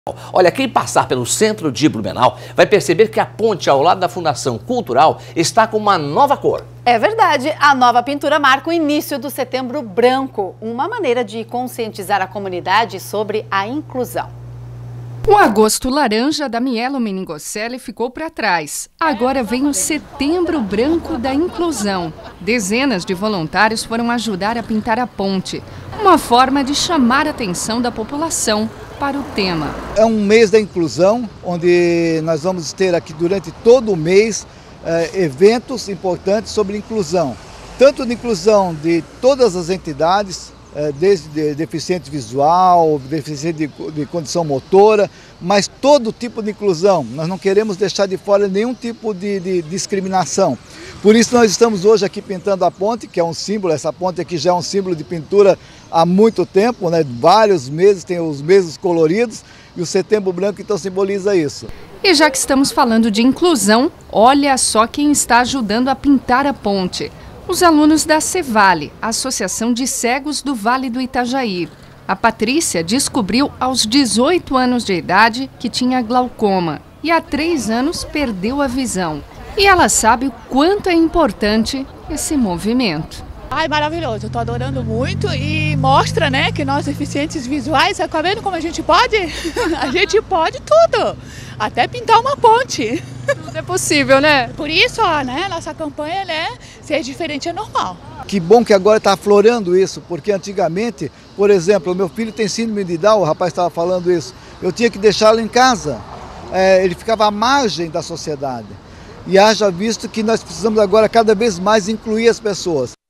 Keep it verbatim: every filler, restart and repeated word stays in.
Olha, quem passar pelo centro de Blumenau vai perceber que a ponte ao lado da Fundação Cultural está com uma nova cor. É verdade, a nova pintura marca o início do Setembro Branco, uma maneira de conscientizar a comunidade sobre a inclusão. O agosto laranja da Mielo Meningocelli ficou para trás. Agora vem o Setembro Branco da Inclusão. Dezenas de voluntários foram ajudar a pintar a ponte, uma forma de chamar a atenção da população para o tema. É um mês da inclusão, onde nós vamos ter aqui durante todo o mês eh, eventos importantes sobre inclusão. Tanto de inclusão de todas as entidades, eh, desde de deficiente visual, deficiente de, de condição motora, mas todo tipo de inclusão. Nós não queremos deixar de fora nenhum tipo de, de discriminação. Por isso nós estamos hoje aqui pintando a ponte, que é um símbolo, essa ponte aqui já é um símbolo de pintura há muito tempo, né? Vários meses, tem os meses coloridos, e o Setembro Branco então simboliza isso. E já que estamos falando de inclusão, olha só quem está ajudando a pintar a ponte. Os alunos da Cevale, Associação de Cegos do Vale do Itajaí. A Patrícia descobriu aos dezoito anos de idade que tinha glaucoma e há três anos perdeu a visão. E ela sabe o quanto é importante esse movimento. Ai, maravilhoso, eu tô adorando muito e mostra, né, que nós deficientes visuais, tá vendo como a gente pode? A gente pode tudo, até pintar uma ponte. Tudo é possível, né? Por isso, ó, né, nossa campanha, né, ser diferente é normal. Que bom que agora está aflorando isso, porque antigamente, por exemplo, o meu filho tem síndrome de Down, o rapaz estava falando isso, eu tinha que deixá-lo em casa, é, ele ficava à margem da sociedade. E haja visto que nós precisamos agora cada vez mais incluir as pessoas.